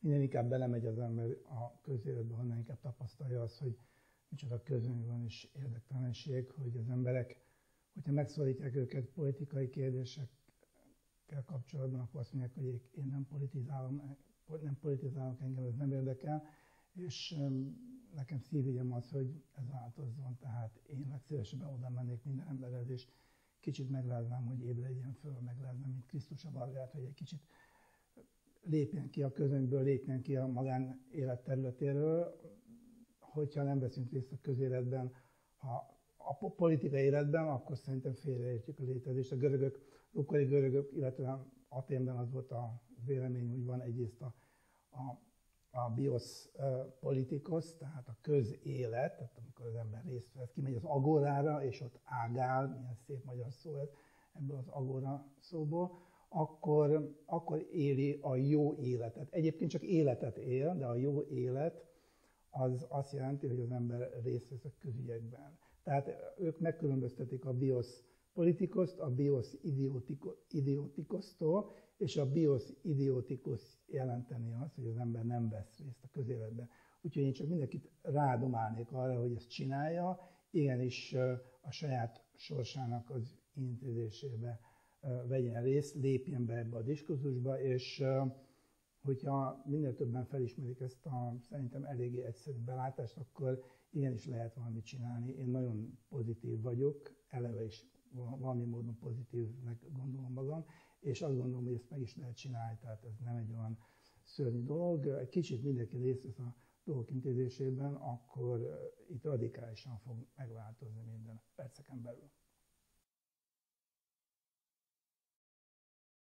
minél inkább belemegy az ember a közéletbe, annál inkább tapasztalja azt, hogy micsoda közöny van és érdektelenség, hogy az emberek, hogyha megszólítják őket politikai kérdésekkel kapcsolatban, akkor azt mondják, hogy én nem politizálok, engem ez nem érdekel, és nekem szívügyem az, hogy ez változzon, tehát én legszívesebben oda mennék minden emberhez, és kicsit megláznám, hogy ébredjen föl, megláznám, mint Krisztus a vargát, hogy egy kicsit lépjen ki a közönyből, lépjen ki a magánélet területéről, hogyha nem veszünk részt a közéletben, a politikai életben, akkor szerintem félreértjük a létezést. A ókori görögök, illetve Athénben az volt a vélemény, hogy van egyrészt a bios politikos, tehát a közélet, tehát amikor az ember részt vesz, kimegy az agorára, és ott ágál, milyen szép magyar szó ez, ebből az agora szóból, akkor éli a jó életet. Egyébként csak életet él, de a jó élet az azt jelenti, hogy az ember részt vesz a közügyekben. Tehát ők megkülönböztetik a bios politikoszt a bios idiotikosztól, és a bios idiotikus jelenteni azt, hogy az ember nem vesz részt a közéletben. Úgyhogy én csak mindenkit rádomálnék arra, hogy ezt csinálja, igenis a saját sorsának az intézésébe vegyen részt, lépjen be ebbe a diskurzusba, és hogyha minél többen felismerik ezt a szerintem eléggé egyszerű belátást, akkor igenis lehet valamit csinálni. Én nagyon pozitív vagyok, eleve is valami módon pozitívnek gondolom magam, és azt gondolom, hogy ezt meg is lehet csinálni, tehát ez nem egy olyan szörnyű dolog. Egy kicsit mindenki részt vesz a dolgok intézésében, akkor itt radikálisan fog megváltozni minden perceken belül.